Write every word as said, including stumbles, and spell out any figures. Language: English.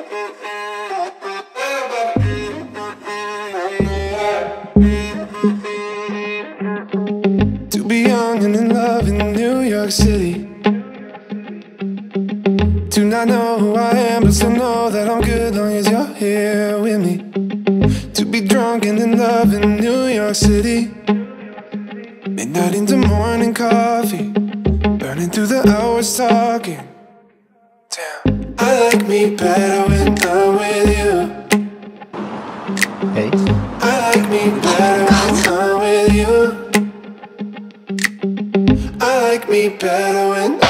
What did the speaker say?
To be young and in love in New York City, to not know who I am but still know that I'm good long as you're here with me. To be drunk and in love in New York City, midnight into morning coffee, burning through the hours talking. Damn, I like me better when I'm with you. Hey. I like me better when I'm with you. I like me better when